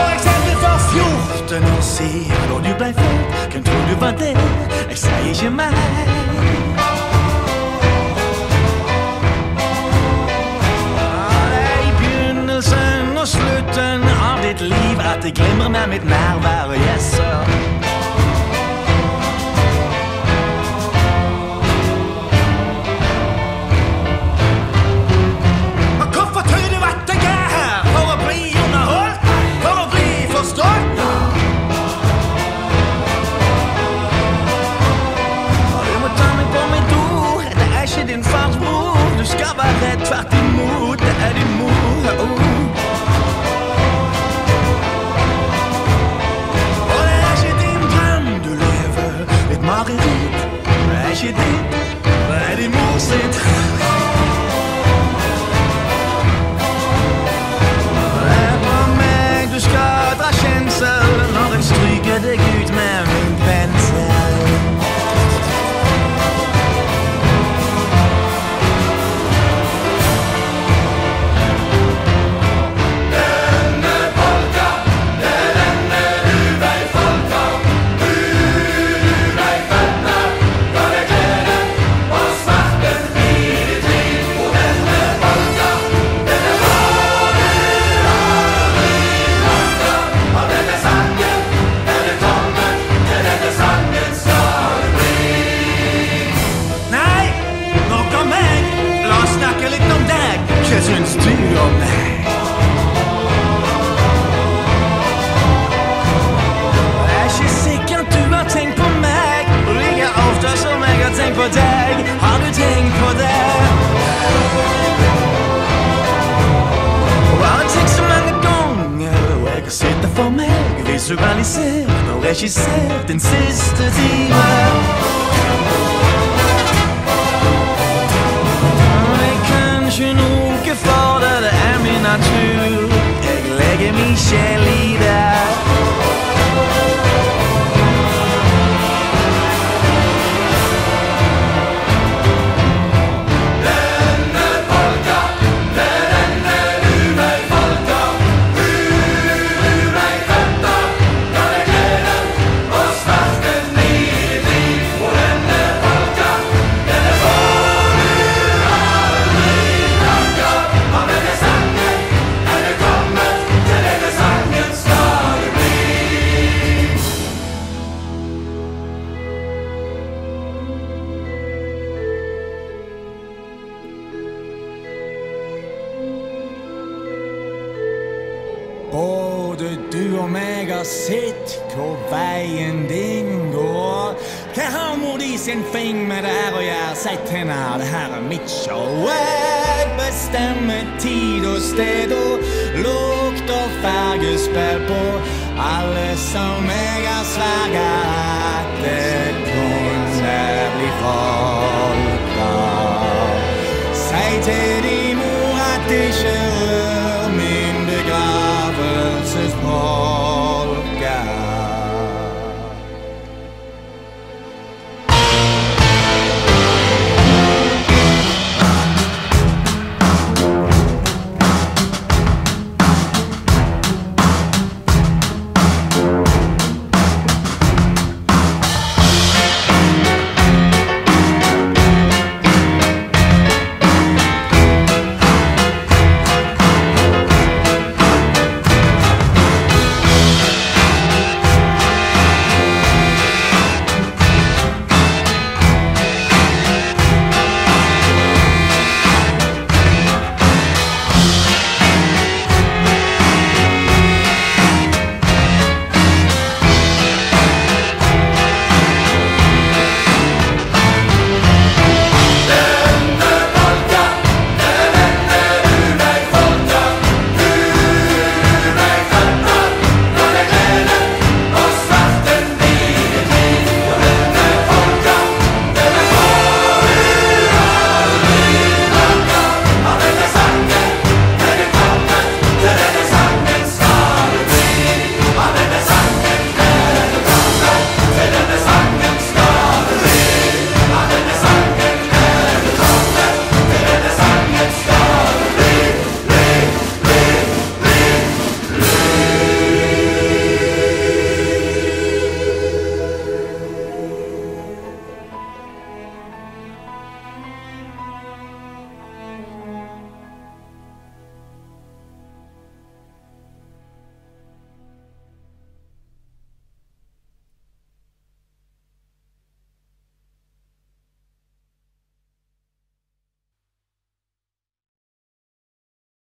for eksempel for 14 år siden, da du ble født. Hvem tror du var det? Jeg sier ikke meg. Slutten av ditt liv at det glimmer med mitt nærvær, yes sir. Og hvorfor tror du at jeg er her? For å bli underholdt? For å bli forstått? Du må ta meg på mitt ord, det er ikke din fars bror. Du skal være redd, tvert imot, det er din mor. Mareritt, det er ikke ditt, det er din mor sitt. Det er på meg du skal dra kjensel når jeg stryker deg ut med min pensel. Hva syns du om meg? Jeg er ikke sikker at du har tenkt på meg, og like ofte som jeg har tenkt på deg. Har du tenkt på det? Og bare tenkt så mange ganger, og jeg har sett det for meg, visualisert og regissert den siste time. Kanskje noe for det, det er min natur. Jeg legger min sjel i det. Denne polka, det er denne urøy-polka. Urøy-føtta, kan jeg glede og smerten i ditt liv. Og denne polka, denne både du og meg har sett hvor veien din går. Hva har mor di sin fing med det her å gjøre? Si til henne, det her er mitt show. Jeg bestemmer tid og sted og lukt og fargespill på alle som jeg har sverget.